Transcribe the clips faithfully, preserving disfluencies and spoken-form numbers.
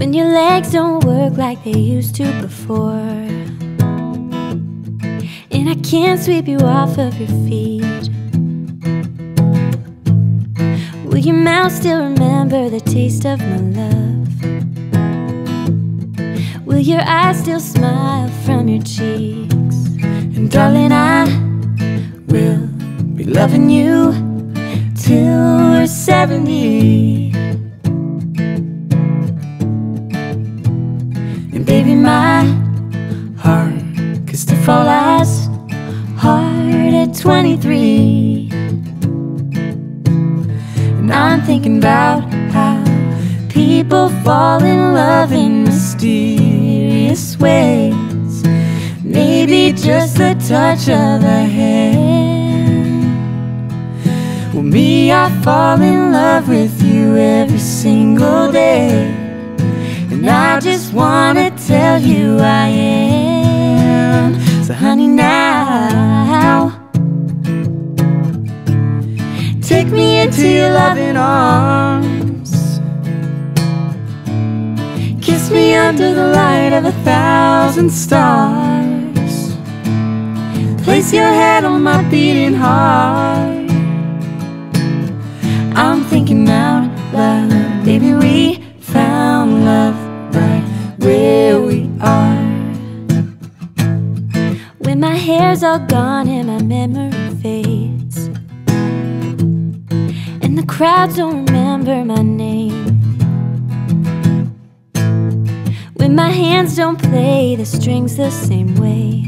when your legs don't work like they used to before, and I can't sweep you off of your feet. Will your mouth still remember the taste of my love? Will your eyes still smile from your cheeks? And darling, I will be loving you till we're seventy. And baby, my heart could still fall as hard at twenty-three. And I'm thinking about how people fall in love in mysterious ways. Maybe just the touch of a hand. Well, me, I fall in love with you every single day, and I just wanna tell you I am. So honey, now take me into your loving arms. Kiss me under the light of a thousand stars. Place your head on my beating heart. I'm thinking out loud, baby, we found love right where we are. When my hair's all gone and my memory fades, and the crowds don't remember my name, when my hands don't play the strings the same way,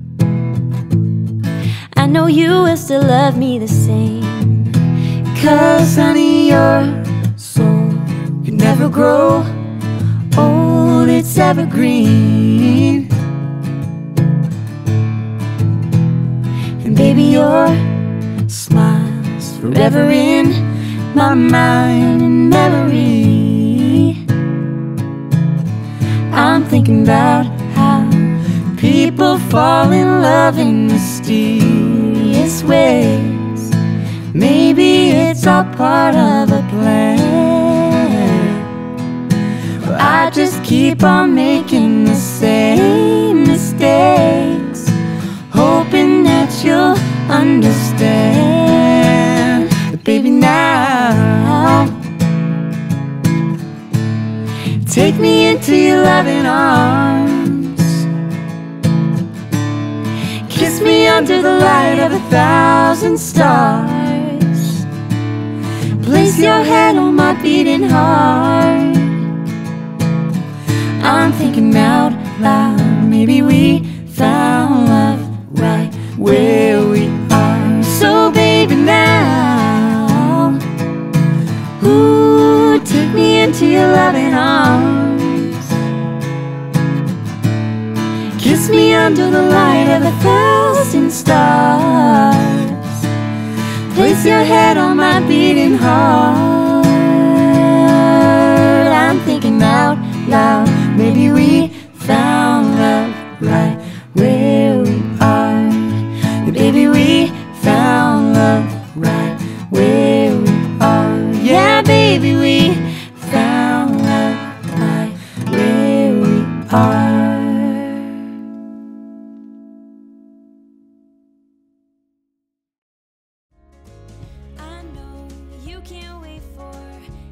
I know you will still love me the same. 'Cause honey, your soul can never grow old, it's evergreen. And baby, your smile's forever in my mind and memory. I'm thinking about how people fall in love in mysterious ways. Maybe it's all part of a plan, but I just keep on making the same mistakes, hoping that you'll understand. But baby, now take me into your loving arms. Kiss me under the light of a thousand stars. Place your head on my beating heart. I'm thinking out loud, maybe we found love right where we are. So baby, now, ooh, take me into your loving arms. Kiss me under the light of a thousand stars. Place your head on my beating heart. I'm thinking out loud, maybe we found love right where we are. Baby, we found love right where we are. Yeah, baby, we found love right where we are. I know you can't wait for